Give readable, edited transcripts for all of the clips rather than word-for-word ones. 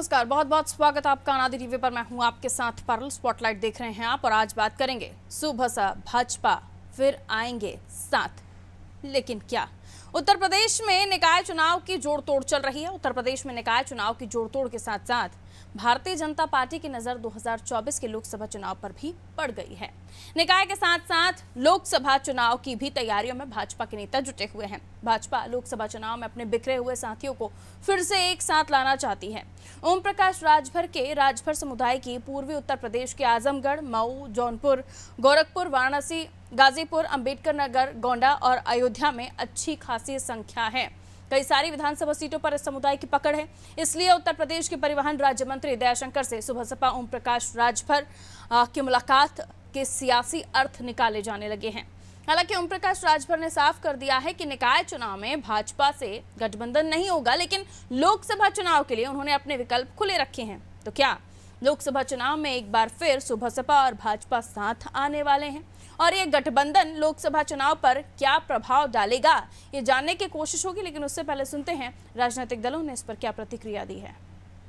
नमस्कार, बहुत बहुत स्वागत आपका अनादि टीवी पर। मैं हूं आपके साथ पारुल। स्पॉटलाइट देख रहे हैं आप और आज बात करेंगे सुबह सा भाजपा फिर आएंगे साथ, लेकिन क्या? उत्तर प्रदेश में निकाय चुनाव की जोड़ तोड़ चल रही है। उत्तर प्रदेश में निकाय चुनाव की जोड़ तोड़ के साथ साथ भारतीय जनता पार्टी की नजर 2024 के लोकसभा चुनाव पर भी पड़ गई है। निकाय के साथ साथ लोकसभा चुनाव की भी तैयारियों में भाजपा के नेता जुटे हुए हैं। भाजपा लोकसभा चुनाव में अपने बिखरे हुए साथियों को फिर से एक साथ लाना चाहती है। ओम प्रकाश राजभर समुदाय की पूर्वी उत्तर प्रदेश के आजमगढ़, मऊ, जौनपुर, गोरखपुर, वाराणसी, गाजीपुर, अंबेडकर नगर, गोंडा और अयोध्या में अच्छी खासी संख्या है। कई सारी विधानसभा सीटों पर इस समुदाय की पकड़ है। इसलिए उत्तर प्रदेश के परिवहन राज्य मंत्री दयाशंकर से सुबह सपा ओम प्रकाश राजभर की मुलाकात के सियासी अर्थ निकाले जाने लगे हैं। हालांकि ओम प्रकाश राजभर ने साफ कर दिया है कि निकाय चुनाव में भाजपा से गठबंधन नहीं होगा, लेकिन लोकसभा चुनाव के लिए उन्होंने अपने विकल्प खुले रखे हैं। तो क्या लोकसभा चुनाव में एक बार फिर सुबह सपा और भाजपा साथ आने वाले हैं और ये गठबंधन लोकसभा चुनाव पर क्या प्रभाव डालेगा, ये जानने की कोशिश होगी। लेकिन उससे पहले सुनते हैं राजनीतिक दलों ने इस पर क्या प्रतिक्रिया दी है।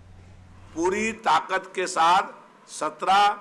पूरी ताकत के साथ 17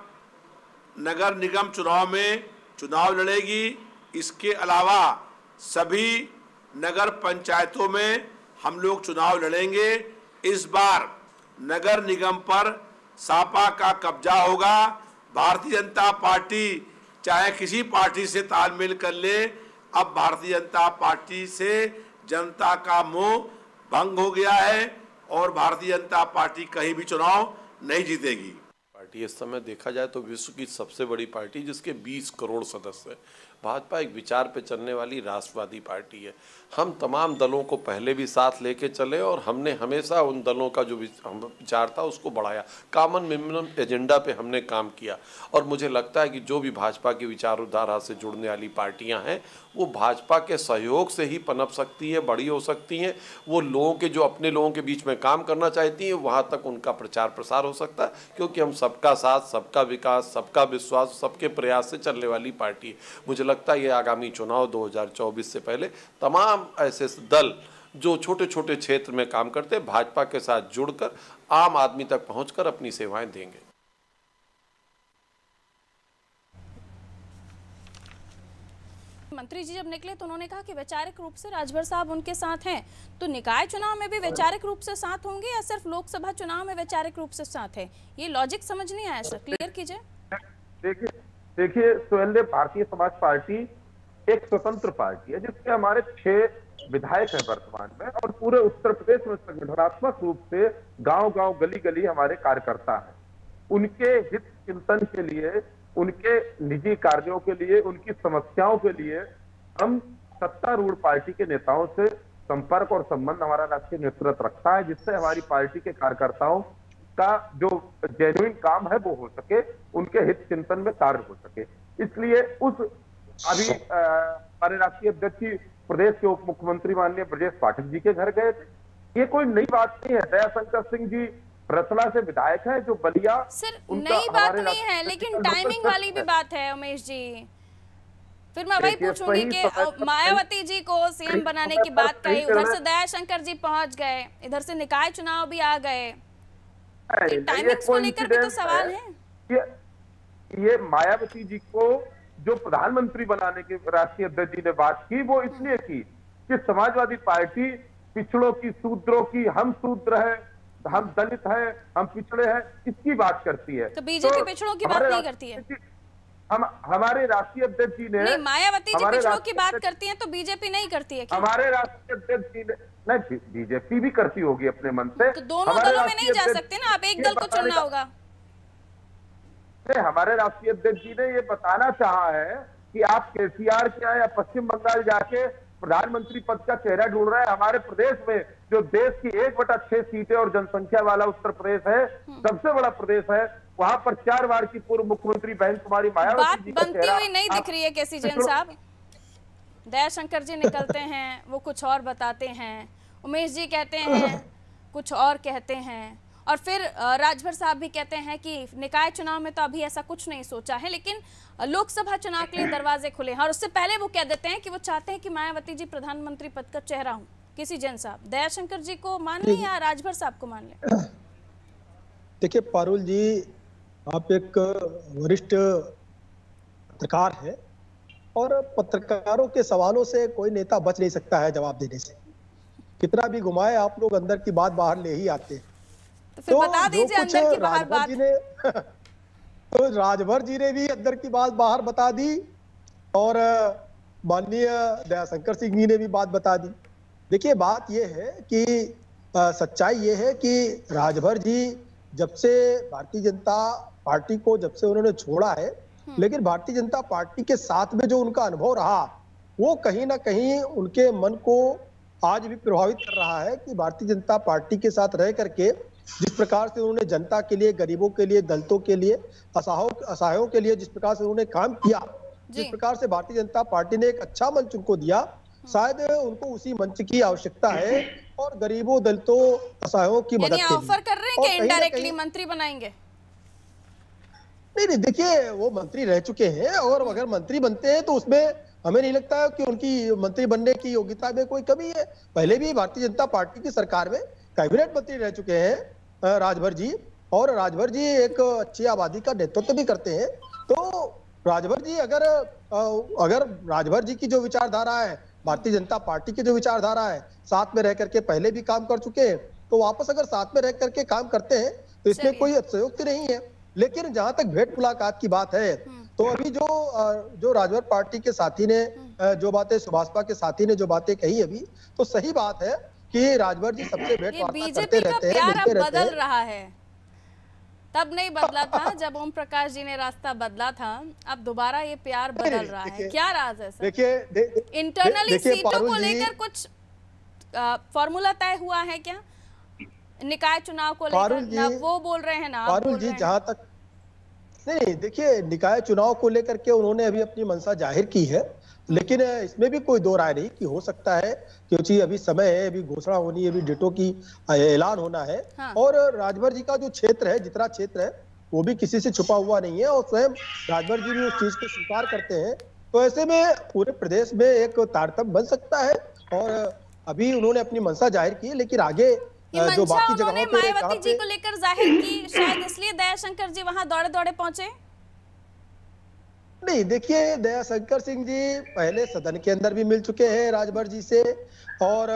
नगर निगम चुनाव में चुनाव लड़ेगी। इसके अलावा सभी नगर पंचायतों में हम लोग चुनाव लड़ेंगे। इस बार नगर निगम पर सपा का कब्जा होगा। भारतीय जनता पार्टी चाहे किसी पार्टी से तालमेल कर ले, अब भारतीय जनता पार्टी से जनता का मोह भंग हो गया है और भारतीय जनता पार्टी कहीं भी चुनाव नहीं जीतेगी। पार्टी इस समय देखा जाए तो विश्व की सबसे बड़ी पार्टी, जिसके 20 करोड़ सदस्य हैं। भाजपा एक विचार पे चलने वाली राष्ट्रवादी पार्टी है। हम तमाम दलों को पहले भी साथ लेके चले और हमने हमेशा उन दलों का जो विचार था उसको बढ़ाया। कॉमन मिनिमम एजेंडा पे हमने काम किया और मुझे लगता है कि जो भी भाजपा की विचारधारा से जुड़ने वाली पार्टियां हैं वो भाजपा के सहयोग से ही पनप सकती हैं, बड़ी हो सकती हैं। वो लोगों के जो अपने लोगों के बीच में काम करना चाहती हैं वहाँ तक उनका प्रचार प्रसार हो सकता है, क्योंकि हम सबका साथ, सबका विकास, सबका विश्वास, सबके प्रयास से चलने वाली पार्टी है। मुझे लगता है ये आगामी चुनाव 2024 से पहले तमाम ऐसे दल जो छोटे छोटे क्षेत्र में काम करते हैं भाजपा के साथ जुड़कर आम आदमी तक पहुंचकर अपनी सेवाएं देंगे। मंत्री जी जब निकले तो उन्होंने कहा कि वैचारिक रूप से राजभर साहब उनके साथ हैं, तो निकाय चुनाव में भी वैचारिक रूप से साथ होंगे या सिर्फ लोकसभा चुनाव में वैचारिक रूप से साथ है? ये लॉजिक समझ नहीं आया सर, क्लियर कीजिए। देखिए सुहेलदेव, भारतीय समाज पार्टी एक स्वतंत्र पार्टी है जिसके हमारे 6 विधायक हैं वर्तमान में, और पूरे उत्तर प्रदेश में संगठनात्मक रूप से गांव गांव गली गली हमारे कार्यकर्ता हैं। उनके हित चिंतन के लिए, उनके निजी कार्यों के लिए, उनकी समस्याओं के लिए हम सत्तारूढ़ पार्टी के नेताओं से संपर्क और संबंध हमारा राष्ट्रीय नेतृत्व रखता है, जिससे हमारी पार्टी के कार्यकर्ताओं का जो जेन्युइन काम है वो हो सके, उनके हित चिंतन में कार्य हो सके। इसलिए अभी हमारे राष्ट्रीय अध्यक्ष जी प्रदेश के उप मुख्यमंत्री माननीय ब्रजेश पाठक जी के घर गए थे। ये कोई नई बात नहीं है। दयाशंकर सिंह जी रतला से विधायक है, जो बलिया सिर्फ नई बात नहीं है, लेकिन टाइमिंग वाली भी बात है उमेश जी। फिर मैं वही पूछूंगी कि मायावती जी को सीएम बनाने की बात कही, उधर से दयाशंकर जी पहुंच गए, इधर से निकाय चुनाव भी आ गए, टाइमिंग्स को लेकर भी तो सवाल है। ये मायावती जी को जो प्रधानमंत्री बनाने के राष्ट्रीय अध्यक्ष जी ने बात की, वो इसलिए की कि समाजवादी पार्टी पिछड़ों की, शूद्रों की, हम शूद्र हैं, हम दलित हैं, हम पिछड़े हैं, इसकी बात करती है। तो बीजेपी पिछड़ों की बात नहीं करती है? हमारे राष्ट्रीय अध्यक्ष जी ने नहीं, मायावती जी पिछड़ों की बात करती हैं तो बीजेपी नहीं करती है क्या? हमारे राष्ट्रीय अध्यक्ष जी ने, नहीं, बीजेपी भी करती होगी अपने मन से। तो दोनों दलों में नहीं जा सकते ना, आप एक दल को चुनना होगा। हमारे राष्ट्रीय अध्यक्ष जी ने ये बताना चाहा है कि आप केसीआर के या पश्चिम बंगाल जाके प्रधानमंत्री पद का चेहरा ढूंढ रहे हैं। हमारे प्रदेश में जो देश की 1/6 सीटें और जनसंख्या वाला उत्तर प्रदेश है, सबसे बड़ा प्रदेश है, वहां पर 4 बार की पूर्व मुख्यमंत्री बहन कुमारी मायावती जी बनती हुई नहीं दिख रही है केसी जैन साहब। दयाशंकर जी निकलते हैं, वो कुछ और बताते हैं, उमेश जी कहते हैं कुछ और कहते हैं, और फिर राजभर साहब भी कहते हैं कि निकाय चुनाव में तो अभी ऐसा कुछ नहीं सोचा है, लेकिन लोकसभा चुनाव के लिए दरवाजे खुले हैं। और उससे पहले वो कह देते हैं कि वो चाहते हैं कि मायावती जी प्रधानमंत्री पद का चेहरा हो। किसी जैन साहब दयाशंकर जी को मान लें या राजभर साहब को मान लें? देखिए पारुल जी, आप एक वरिष्ठ पत्रकार हैं और पत्रकारों के सवालों से कोई नेता बच नहीं सकता है जवाब देने से। कितना भी घुमाए आप लोग अंदर की बात बाहर ले ही आते हैं। तो फिर बता दीजिए अंदर की बाहर बात। तो राजभर जी ने भी अंदर की बात बाहर बता दी और माननीय दयाशंकर सिंह जी ने भी बात बता दी। देखिए बात यह है कि सच्चाई ये है कि राजभर जी जब से भारतीय जनता पार्टी को जब से उन्होंने छोड़ा है, लेकिन भारतीय जनता पार्टी के साथ में जो उनका अनुभव रहा वो कहीं ना कहीं उनके मन को आज भी प्रभावित कर रहा है कि भारतीय जनता पार्टी के साथ रह करके जिस प्रकार से उन्होंने जनता के लिए, गरीबों के लिए, दलितों के लिए, असहायों के लिए जिस प्रकार से उन्होंने काम किया, जिस प्रकार से भारतीय जनता पार्टी ने एक अच्छा मंच उनको दिया, शायद उनको उसी मंच की आवश्यकता है और गरीबों, दलितों, असहायों की मदद के लिए। ऑफर कर रहे हैं कि इनडायरेक्टली मंत्री बनाएंगे? नहीं, देखिए वो मंत्री रह चुके हैं और अगर मंत्री बनते हैं तो उसमें हमें नहीं लगता है कि उनकी मंत्री बनने की योग्यता में कोई कमी है। पहले भी भारतीय जनता पार्टी की सरकार में कैबिनेट मंत्री रह चुके हैं राजभर जी, और राजभर जी एक अच्छी आबादी का नेतृत्व भी करते हैं। तो राजभर जी अगर राजभर जी की जो विचारधारा है, भारतीय जनता पार्टी की जो विचारधारा है, साथ में रह करके पहले भी काम कर चुके हैं, तो वापस अगर साथ में रह करके काम करते हैं तो इसमें कोई अतिशयोक्ति नहीं है। लेकिन जहां तक भेंट मुलाकात की बात है, तो अभी जो राजभर पार्टी के साथी ने जो बातें, सुभाषपा के साथी ने जो बातें कही अभी, तो सही बात है कि राजभर जी सबसे भेंट वार्ता करते रहते हैं, मिलते रहते हैं। बदल रहा है, तब नहीं बदला था जब ओम प्रकाश जी ने रास्ता बदला था, अब दोबारा ये प्यार बदल रहा है। क्या राज है सर? देखिए इंटरनली सीटों को लेकर कुछ फॉर्मूला तय हुआ है क्या? निकाय चुनाव को लेकर ना वो बोल रहे हैं ना पारुल जी, जहां तक नहीं, देखिए निकाय चुनाव को लेकर के उन्होंने अभी अपनी मंशा जाहिर की है, लेकिन इसमें भी कोई दो राय नहीं कि हो सकता है क्योंकि अभी समय है, अभी घोषणा होनी है, अभी डेटों की ऐलान होना है। हाँ। और राजभर जी का जो क्षेत्र है, जितना क्षेत्र है, वो भी किसी से छुपा हुआ नहीं है और स्वयं राजभर जी भी उस चीज को स्वीकार करते हैं। तो ऐसे में पूरे प्रदेश में एक तारतम्य बन सकता है और अभी उन्होंने अपनी मंशा जाहिर की है, लेकिन आगे जो बाकी जगहों पे मायावती जी को लेकर जाहिर की, शायद इसलिए दयाशंकर जी वहां दौड़े दौड़े पहुंचे। नहीं, देखिए दयाशंकर सिंह जी पहले सदन के अंदर भी मिल चुके हैं राजभर जी से, और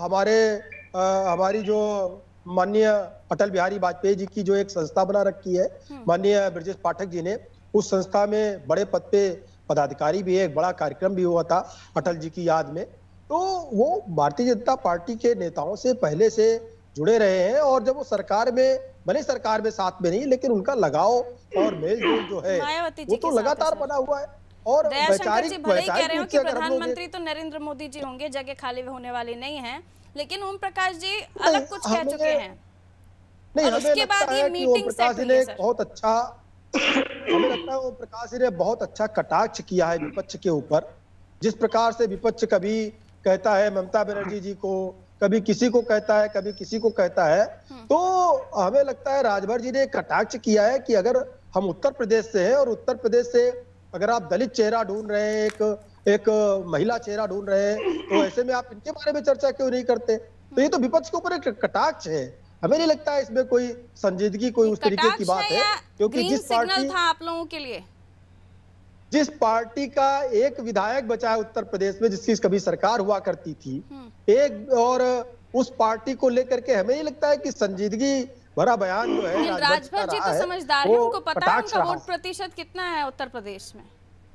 हमारी जो माननीय अटल बिहारी वाजपेयी जी की जो एक संस्था बना रखी है, माननीय ब्रजेश पाठक जी ने, उस संस्था में बड़े पद पे पदाधिकारी भी है, एक बड़ा कार्यक्रम भी हुआ था अटल जी की याद में। तो वो भारतीय जनता पार्टी के नेताओं से पहले से जुड़े रहे हैं और जब वो सरकार में, भले सरकार में साथ में नहीं, लेकिन उनका लगाव और मेलजोल जो है वो तो लगातार बना हुआ है। और वैचारिक कह रहे हो कि प्रधानमंत्री तो नरेंद्र मोदी जी होंगे, जगह खाली होने वाली नहीं है, लेकिन ओम प्रकाश जी अलग कुछ कह चुके हैं। नहीं, उसके बाद ये मीटिंग सेट हुई है। बहुत अच्छा, हमें लगता है ओम प्रकाश जी ने बहुत अच्छा कटाक्ष किया है विपक्ष के ऊपर। जिस प्रकार से विपक्ष कभी कहता है ममता बनर्जी जी को, कभी किसी को कहता है, कभी किसी को कहता है, तो हमें लगता है राजभर जी ने कटाक्ष किया है कि अगर हम उत्तर प्रदेश से हैं और उत्तर प्रदेश से अगर आप दलित चेहरा ढूंढ रहे हैं, एक महिला चेहरा ढूंढ रहे हैं, तो ऐसे में आप इनके बारे में चर्चा क्यों नहीं करते? तो ये तो विपक्ष के ऊपर एक कटाक्ष है। हमें नहीं लगता है इसमें कोई संजीदगी, कोई उस तरीके की बात है, क्योंकि जिस पार्टी था आप लोगों के लिए, जिस पार्टी का एक विधायक बचा है उत्तर प्रदेश में, जिसकी कभी सरकार हुआ करती थी, एक, और उस पार्टी को लेकर के हमें नहीं लगता है कि संजीदगी भरा बयान जो है राजभर जी तो समझदार है, उनको पता है उनका वोट प्रतिशत कितना है उत्तर प्रदेश में।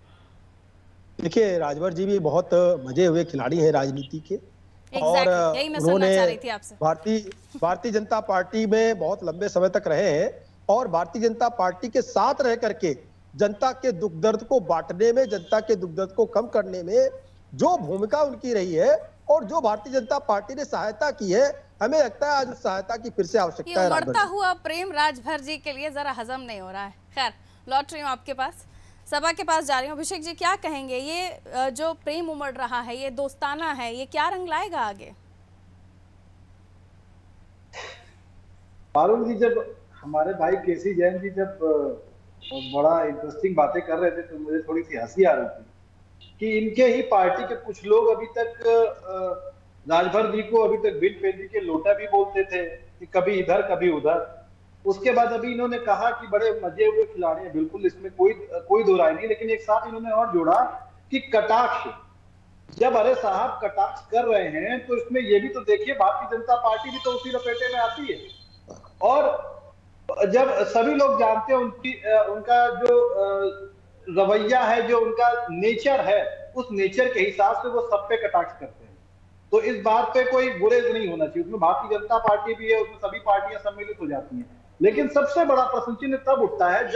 देखिए राजभर जी भी बहुत मजे हुए खिलाड़ी हैं राजनीति के, और उन्होंने भारतीय जनता पार्टी में बहुत लंबे समय तक रहे हैं और भारतीय जनता पार्टी के साथ रह करके जनता के दुख दर्द को बांटने में, जनता के दुख दर्द को कम करने में जो भूमिका उनकी रही है और जो भारतीय जनता पार्टी ने सहायता की है, हमें लगता है आज उस सहायता की फिर से आवश्यकता है। बढ़ता हुआ प्रेम राजभर जी के लिए जरा हजम नहीं हो रहा है। खैर, लौट रही हूँ आपके पास, सभा के पास जा रही हूँ। अभिषेक जी क्या कहेंगे, ये जो प्रेम उमड़ रहा है, ये दोस्ताना है, ये क्या रंग लाएगा आगे? पारुल जी, जब हमारे भाई केसी जैन जी जब बड़ा इंटरेस्टिंग बातें कर रहे थे तो मुझे थोड़ी सी हंसी आ रही थी कि इनके ही पार्टी के कुछ लोग अभी तक राजभर जी को अभी तक बिन पेंदी के लोटा भी बोलते थे कि कभी इधर कभी उधर। उसके बाद अभी इन्होंने कहा कि बड़े मजे हुए खिलाड़ी हैं, बिल्कुल इसमें कोई दो राय नहीं, लेकिन एक साथ इन्होंने और जोड़ा कि कटाक्ष। जब अरे साहब कटाक्ष कर रहे हैं तो इसमें ये भी तो देखिए भारतीय जनता पार्टी भी तो उसी लपेटे में आती है। और जब सभी लोग जानते हैं उनका जो रवैया है, जो उनका नेचर है, उस नेचर के हिसाब से वो सब पे कटाक्ष करते हैं, तो इस बात पे कोई गुरेज नहीं होना चाहिए। उसमें भारतीय जनता पार्टी भी है, उसमें सभी पार्टियां सम्मिलित हो जाती हैं। लेकिन सबसे बड़ा प्रश्न चिन्ह तब उठता है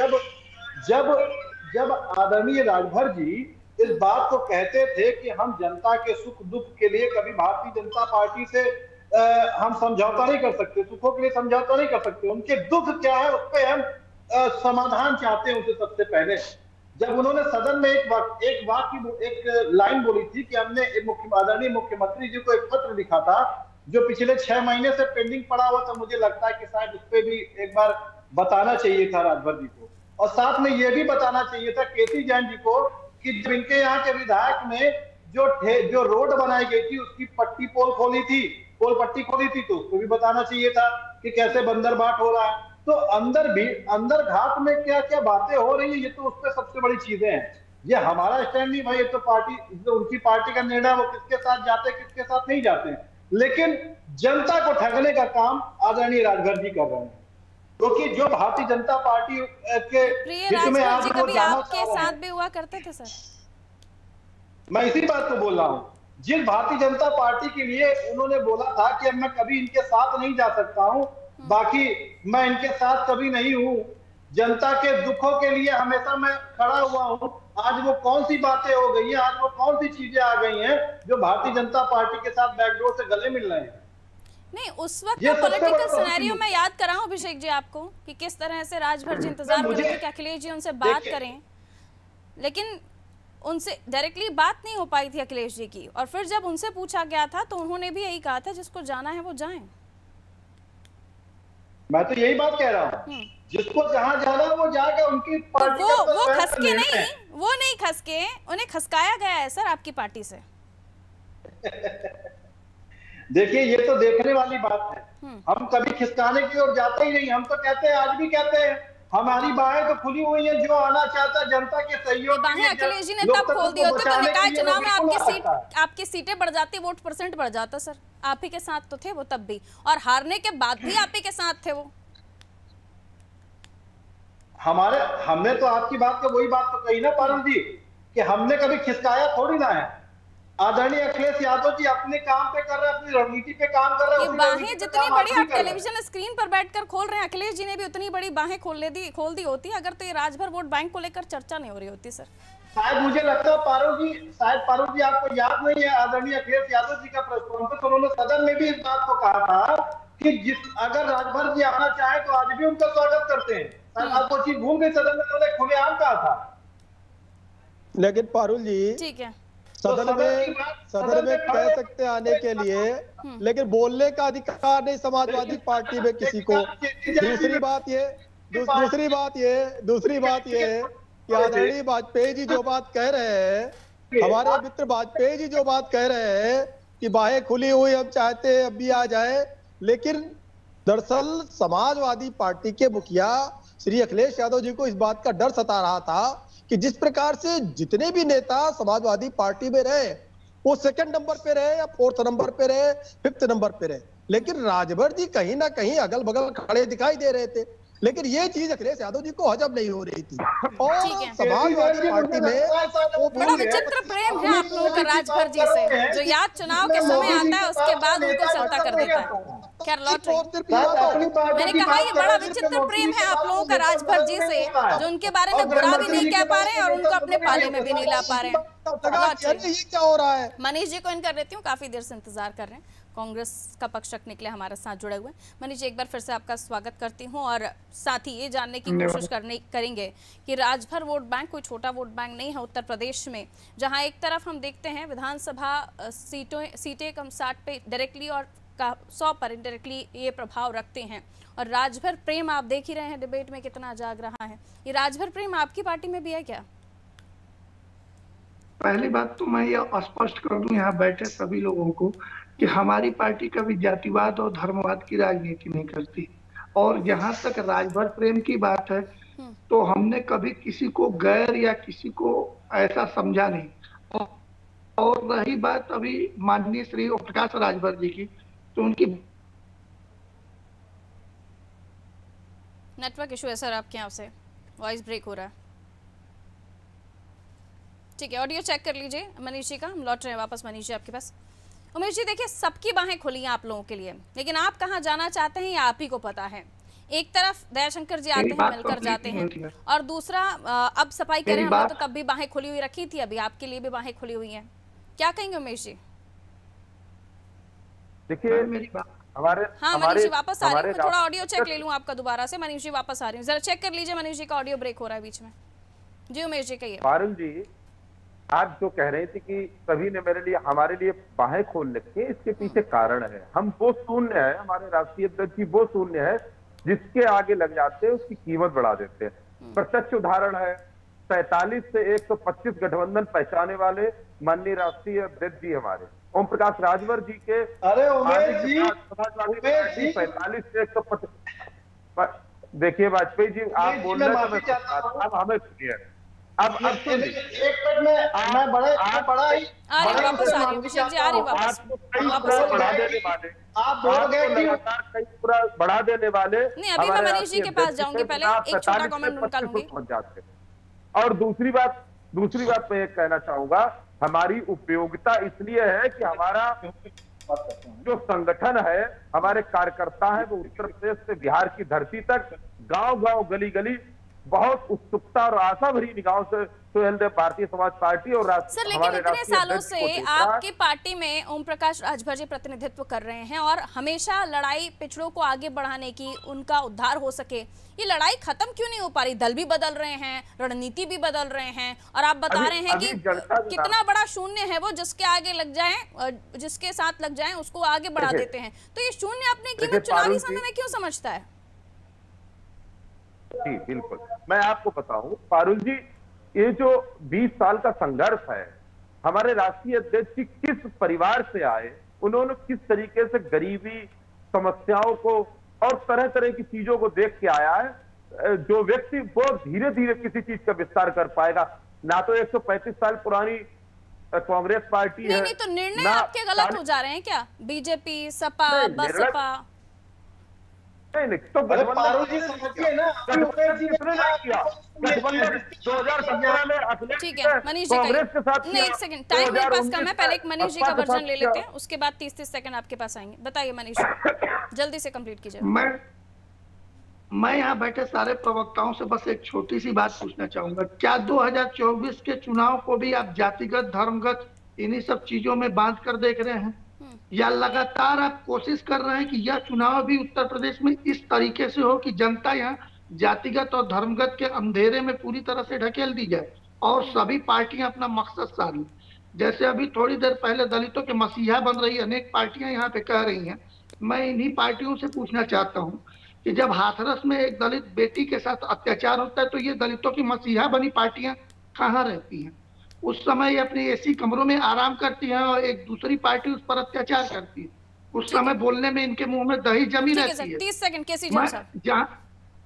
जब आदरणीय राजभर जी इस बात को कहते थे कि हम जनता के सुख दुख के लिए कभी भारतीय जनता पार्टी से हम समझौता नहीं कर सकते, सुखों के लिए समझौता नहीं कर सकते, उनके दुख क्या है उस पर हम समाधान चाहते हैं उनसे। सबसे पहले जब उन्होंने सदन में एक लाइन बोली थी कि हमने आदरणीय मुख्यमंत्री जी को एक पत्र लिखा था जो पिछले 6 महीने से पेंडिंग पड़ा हुआ था, मुझे लगता है कि शायद उस पर भी एक बार बताना चाहिए था राजभर जी को, और साथ में यह भी बताना चाहिए था केसी जैन जी को कि जब इनके यहाँ के विधायक ने जो रोड बनाई गई थी उसकी पोल पट्टी खोली थी, तो उसको भी बताना चाहिए था कि कैसे बंदरबाट हो रहा है। तो अंदर घाट में क्या क्या बातें हो रही है, ये तो उस पर सबसे बड़ी चीजें हैं। ये हमारा स्टैंड नहीं भाई, ये तो उनकी पार्टी का निर्णय, वो किसके साथ जाते हैं किसके साथ नहीं जाते हैं, लेकिन जनता को ठगने का काम आदरणीय राजभर जी कर रहे हैं। क्योंकि जो भारतीय जनता पार्टी के हित में आज कभी आपके साथ भी हुआ करते थे सर, मैं इसी बात को बोल रहा हूँ। जिस भारतीय जनता पार्टी के लिए उन्होंने बोला था कि अब मैं कभी इनके साथ नहीं जा सकता हूँ, बाकी मैं इनके साथ कभी नहीं हूँ, जनता के दुखों के लिए हमेशा मैं खड़ा हुआ हूँ, आज वो कौन सी बातें हो गई हैं, आज वो कौन सी चीजें आ गई हैं जो भारतीय जनता पार्टी के साथ बैकडोर से गले मिल रहे हैं। नहीं, उस वक्त का पॉलिटिकल सिनेरियो में याद कराऊं अभिषेक जी आपको कि किस तरह से राजभर जी इंतजार कर रहे थे कि अखिलेश जी उनसे बात करें, लेकिन उनसे डायरेक्टली बात नहीं हो पाई थी अखिलेश जी की। और फिर जब उनसे पूछा गया था तो उन्होंने भी यही कहा था जिसको जाना है वो जाए। मैं तो यही बात कह रहा हूँ, जिसको जहां जाना है वो जाएगा, उनकी पार्टी तो वो खसके नहीं, वो नहीं खसके, उन्हें खसकाया गया है सर आपकी पार्टी से। देखिए ये तो देखने वाली बात है, हम कभी खिसकाने की ओर जाते ही नहीं। हम तो कहते हैं, आज भी कहते हैं, हमारी बाहें तो खुली हुई हैं, जो आना चाहता है जनता के सहयोग बाहें अखिलेश जी ने तब खोल दी होती तो निकाय चुनाव में आपकी सीटें बढ़ जाती, वोट परसेंट बढ़ जाता सर। आप ही के साथ तो थे वो तब भी, और हारने के बाद भी आप ही के साथ थे वो। हमने तो आपकी बात को वही बात तो कही ना पारुल जी, कि हमने कभी खिसकाया थोड़ी ना है। आदरणीय अखिलेश यादव जी अपने काम पे कर रहे हैं, अपनी रणनीति पे काम कर रहे हैं। बाहें जितनी बड़ी आप टेलीविजन स्क्रीन पर बैठकर खोल रहे हैं, अखिलेश जी ने भी उतनी बड़ी बाहें खोल दी होती अगर तो ये राजभर वोट बैंक को लेकर चर्चा नहीं हो रही होती सर। शायद मुझे लगता है पारुल जी आपको याद नहीं है, आदरणीय अखिलेश यादव जी का प्रेस कॉन्फ्रेंस, उन्होंने सदन में भी इस बात को कहा था कि अगर राजभर जी आना चाहे तो आज भी उनका स्वागत करते हैं। शायद आप वो चीज भूल गए, सदन में उन्होंने खुलेआम कहा था। लेकिन पारुल जी ठीक है, सदन में कह सकते आने के लिए, लेकिन बोलने का अधिकार नहीं समाजवादी पार्टी में किसी को। दूसरी बात ये कि आदरणीय वाजपेयी जी जो बात कह रहे हैं, हमारे मित्र वाजपेयी जी जो बात कह रहे हैं कि बाहें खुली हुई, हम चाहते हैं अब भी आ जाए, लेकिन दरअसल समाजवादी पार्टी के मुखिया श्री अखिलेश यादव जी को इस बात का डर सता रहा था कि जिस प्रकार से जितने भी नेता समाजवादी पार्टी में रहे, वो 2nd नंबर पे रहे या 4th नंबर पे रहे, 5th नंबर पे रहे, लेकिन राजभर जी कहीं ना कहीं अगल बगल खड़े दिखाई दे रहे थे। लेकिन ये चीज अखिलेश यादव जी को हजम नहीं हो रही थी, और समाजवादी पार्टी में वो बड़ा विचित्र प्रेम है आप लोगों का राजभर जी से, जो याद चुनाव के समय आता है उसके बाद उनको सत्ता कर देता है। खैर लौट मैंने कहा ये बड़ा विचित्र प्रेम है आप लोगों का राजभर जी से, जो उनके बारे में बुरा भी नहीं कह पा रहे हैं और उनको अपने पाले में भी नहीं ला पा रहे हैं। क्या हो रहा है? मनीष जी को इन कर देती हूँ, काफी देर से इंतजार कर रहे हैं, कांग्रेस का पक्ष रखने के लिए हमारे साथ जुड़े हुए। मनीष जी एक बार फिर से आपका स्वागत करती हूं, और साथ ही ये जानने की कोशिश करेंगे कि राजभर वोट बैंक कोई छोटा वोट बैंक नहीं है उत्तर प्रदेश में, जहां एक तरफ हम देखते हैं विधानसभा सीटें कम 60 पे डायरेक्टली और 100 पर इनडायरेक्टली ये प्रभाव रखते हैं, और राजभर प्रेम आप देख ही रहे हैं डिबेट में कितना जाग रहा है। ये राजभर प्रेम आपकी पार्टी में भी है क्या? पहली बात तो मैं ये स्पष्ट कर दूं यहाँ बैठे सभी लोगों को कि हमारी पार्टी कभी जातिवाद और धर्मवाद की राजनीति नहीं करती। और जहां तक राजभर प्रेम की बात है, तो हमने कभी किसी को गैर या किसी को ऐसा समझा नहीं। और रही बात अभी माननीय श्री ओम प्रकाश राजभर जी की, तो उनकी नेटवर्क इशू है सर आपके यहाँ से, वॉइस ब्रेक हो रहा है। ठीक है, ऑडियो चेक कर लीजिए मनीष जी का। हम लौट रहे हैं वापस मनीष जी आपके पास। उमेश जी देखिए, सबकी बाहें खुली हैं आप लोगों के लिए, लेकिन आप कहाँ जाना चाहते हैं ये आप ही को पता है। एक तरफ दयाशंकर जी आते हैं, मिलकर जाते हैं, और दूसरा अब सफाई करें हमने तो तब भी बाहें खुली हुई रखी थी, अभी आपके लिए भी बाहें खुली हुई हैं। क्या कहेंगे उमेश जी? देखिए हमारे हाँ मनीष जी वापस आ रही हूँ, थोड़ा ऑडियो चेक ले लूँ आपका दोबारा से। मनीष जी वापस आ रही हूँ, जरा चेक कर लीजिए मनीष जी का ऑडियो ब्रेक हो रहा है बीच में। जी उमेश जी कहिए। पारुल जी, आप जो कह रहे थे कि सभी ने मेरे लिए हमारे लिए बाहें खोल रखी है, इसके पीछे कारण है। हम वो शून्य है, हमारे राष्ट्रीय अध्यक्ष जी वो शून्य है जिसके आगे लग जाते हैं, उसकी कीमत बढ़ा देते हैं। प्रत्यक्ष उदाहरण है 47 से 125 गठबंधन पहचाने वाले माननीय राष्ट्रीय अध्यक्ष जी हमारे ओम प्रकाश राजभर जी के। अरे उमेश जी, 45 से 125। देखिए वाजपेयी जी, आप बोल रहे थे, अब हमें सुनिए। अब एक मिनट में मैं बड़ा ही वापस आ रही हूँ विशाल जी, आ रही वापस बढ़ा देने वाले, आप बोल गए कि कई पूरा बढ़ा देने वाले। नहीं, अभी मैं मनीष जी के पास जाऊंगी, पहले एक छोटा कमेंट उनका लूंगी। और दूसरी बात मैं ये कहना चाहूंगा, हमारी उपयोगिता इसलिए है कि हमारा जो संगठन है, हमारे कार्यकर्ता है, वो उत्तर प्रदेश से बिहार की धरती तक गांव-गांव, गली-गली बहुत उत्सुकता और आशा भरी निगाहों से सुहेलदेव भारतीय समाज पार्टी और सर, लेकिन इतने सालों से आपकी पार्टी में ओम प्रकाश राजभर जी प्रतिनिधित्व कर रहे हैं और हमेशा लड़ाई पिछड़ों को आगे बढ़ाने की, उनका उद्धार हो सके, ये लड़ाई खत्म क्यों नहीं हो पा रही? दल भी बदल रहे हैं, रणनीति भी बदल रहे हैं, और आप बता रहे हैं कि कितना बड़ा शून्य है वो, जिसके आगे लग जाए, जिसके साथ लग जाए उसको आगे बढ़ा देते हैं। तो ये शून्य अपनी कीमत चुनावी समय में क्यों समझता है? जी बिल्कुल, मैं आपको बताऊं पारुल जी, ये जो 20 साल का संघर्ष है, हमारे राष्ट्रीय अध्यक्ष जी किस परिवार से आए, उन्होंने किस तरीके से गरीबी, समस्याओं को और तरह तरह की चीजों को देख के आया है। जो व्यक्ति वो धीरे धीरे किसी चीज का विस्तार कर पाएगा। ना तो 135 साल पुरानी कांग्रेस पार्टी है। नहीं, तो निर्णय आपके गलत हो जा रहे हैं क्या? बीजेपी, सपा, बसपा, नहीं तो पारुल जी समझिए ना, किया 2017 में। ठीक है मनीष जी, नहीं एक सेकंड, टाइम मेरे पास कम है, पहले एक मनीष जी का वर्जन ले लेते हैं, उसके बाद 30-30 सेकंड आपके पास आएंगे। बताइए मनीष जी, जल्दी से कंप्लीट कीजिए। मैं यहाँ बैठे सारे प्रवक्ताओं से बस एक छोटी सी बात पूछना चाहूंगा, क्या 2024 के चुनाव को भी आप जातिगत, धर्मगत, इन्हीं सब चीजों में बांध कर देख रहे हैं, या लगातार आप कोशिश कर रहे हैं कि यह चुनाव भी उत्तर प्रदेश में इस तरीके से हो कि जनता यहाँ जातिगत और धर्मगत के अंधेरे में पूरी तरह से ढकेल दी जाए और सभी पार्टियां अपना मकसद साध? जैसे अभी थोड़ी देर पहले दलितों के मसीहा बन रही अनेक पार्टियां यहाँ पे कह रही हैं। मैं इन्हीं पार्टियों से पूछना चाहता हूँ कि जब हाथरस में एक दलित बेटी के साथ अत्याचार होता है, तो ये दलितों की मसीहा बनी पार्टियां कहाँ रहती हैं? उस समय अपनी एसी कमरों में आराम करती हैं और एक दूसरी पार्टी उस पर अत्याचार करती है। उस समय बोलने में इनके मुंह में दही जमी रहती है। 30 सेकंड केसी जॉन साहब।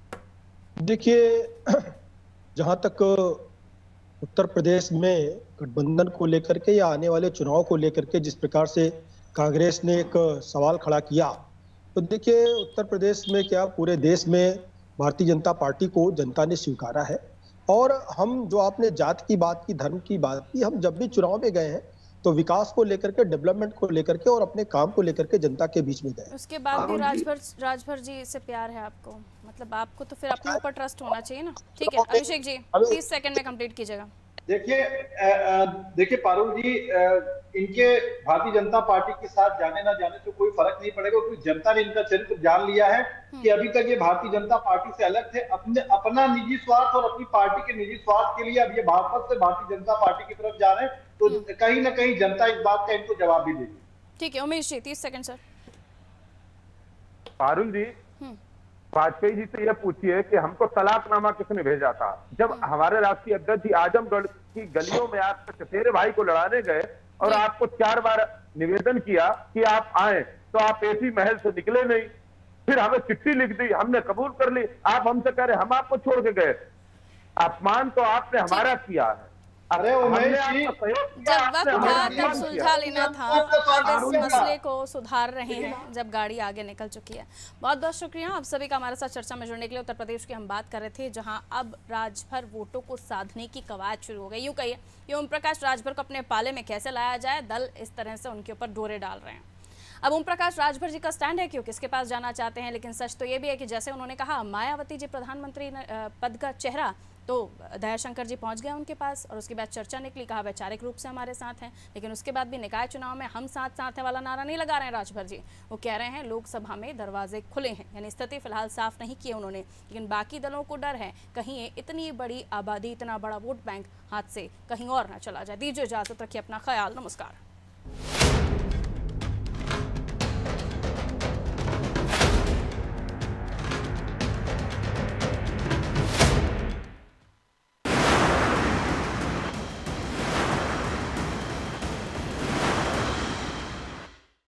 देखिए, जहां तक उत्तर प्रदेश में गठबंधन को लेकर के या आने वाले चुनाव को लेकर के जिस प्रकार से कांग्रेस ने एक सवाल खड़ा किया, तो देखिए उत्तर प्रदेश में क्या पूरे देश में भारतीय जनता पार्टी को जनता ने स्वीकारा है। और हम जो आपने जात की बात की, धर्म की बात की, हम जब भी चुनाव में गए हैं तो विकास को लेकर के, डेवलपमेंट को लेकर के और अपने काम को लेकर के जनता के बीच में गए। उसके बाद भी राजभर जी से प्यार है आपको, मतलब आपको तो फिर अपने ऊपर ट्रस्ट होना चाहिए ना। ठीक है अभिषेक जी, 30 सेकंड में कंप्लीट कीजिएगा। देखिए पारुल जी, इनके भारतीय जनता पार्टी के साथ जाने ना जाने से कोई फर्क नहीं पड़ेगा, क्योंकि जनता ने इनका चरित्र जान लिया है कि अभी तक ये भारतीय जनता पार्टी से अलग थे। अपना निजी स्वार्थ और अपनी पार्टी के निजी स्वार्थ के लिए अब ये भाजपा से भारतीय जनता पार्टी की तरफ जा रहे हैं, तो कहीं ना कहीं जनता इस बात का इनको जवाब भी देगी। ठीक है उमेश जी, 30 सेकंड सर। पारुल जी, वाजपेयी जी से यह पूछिए कि हमको तलाकनामा किसने भेजा था? जब हमारे राष्ट्रीय अध्यक्ष जी आजमगढ़ की गलियों में आपके चचेरे भाई को लड़ाने गए और आपको 4 बार निवेदन किया कि आप आए, तो आप एसी महल से निकले नहीं। फिर हमें चिट्ठी लिख दी, हमने कबूल कर ली, आप हमसे कह रहे हम आपको छोड़ के गए। अपमान तो आपने हमारा किया है। अरे उमेश जी, जब वक्त था तब सुलझा लेना था, अब इस मसले को सुधार रहे हैं जब गाड़ी आगे निकल चुकी है। बहुत बहुत शुक्रिया आप सभी का हमारे साथ चर्चा में जुड़ने के लिए। उत्तर प्रदेश की हम बात कर रहे थे जहां अब राजभर वोटों को साधने की कवायद शुरू हो गई। यूं कहिए कि ओम प्रकाश राजभर को अपने पाले में कैसे लाया जाए, दल इस तरह से उनके ऊपर डोरे डाल रहे हैं। अब ओम प्रकाश राजभर जी का स्टैंड है क्यों, किसके पास जाना चाहते हैं, लेकिन सच तो ये भी है कि जैसे उन्होंने कहा मायावती जी प्रधानमंत्री पद का चेहरा, तो दयाशंकर जी पहुंच गए उनके पास और उसके बाद चर्चा निकली, कहा वैचारिक रूप से हमारे साथ हैं, लेकिन उसके बाद भी निकाय चुनाव में हम साथ हैं वाला नारा नहीं लगा रहे हैं राजभर जी। वो कह रहे हैं लोकसभा में दरवाजे खुले हैं, यानी स्थिति फिलहाल साफ नहीं की उन्होंने, लेकिन बाकी दलों को डर है कहीं ये इतनी बड़ी आबादी, इतना बड़ा वोट बैंक हाथ से कहीं और ना चला जाए। दीजिए इजाजत, रखिए अपना ख्याल, नमस्कार।